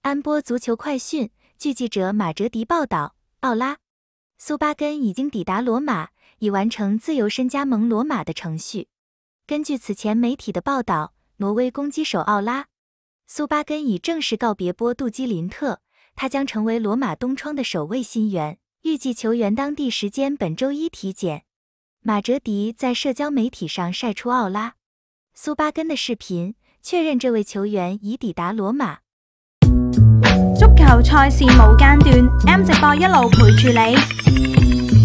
安波足球快讯，据记者马哲迪报道，奥拉·苏巴根已经抵达罗马，已完成自由身加盟罗马的程序。根据此前媒体的报道，挪威攻击手奥拉·苏巴根已正式告别波杜基林特，他将成为罗马东窗的首位新援，预计球员当地时间本周一体检。马哲迪在社交媒体上晒出奥拉·苏巴根的视频，确认这位球員已抵達羅馬。 足球賽事無間斷 ，M 直播一路陪住你。